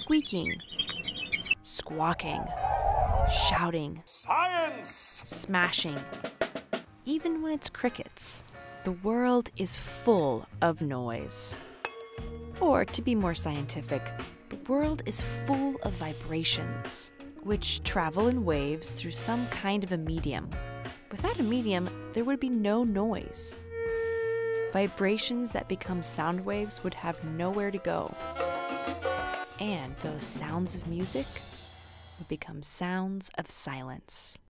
squeaking, squawking, shouting, Science! smashing. Even when it's crickets, the world is full of noise. Or, to be more scientific, the world is full of vibrations, which travel in waves through some kind of a medium. Without a medium, there would be no noise. Vibrations that become sound waves would have nowhere to go. And those sounds of music would become sounds of silence.